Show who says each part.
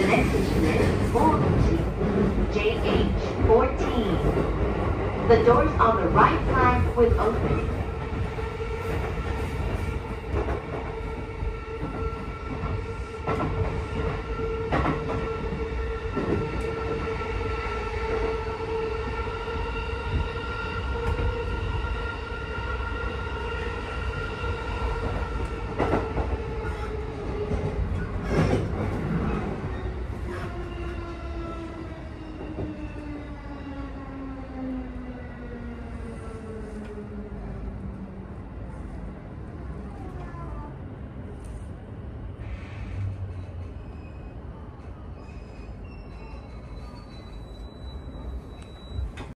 Speaker 1: next station is Bournemouth, JH14. The doors on the right flank will open.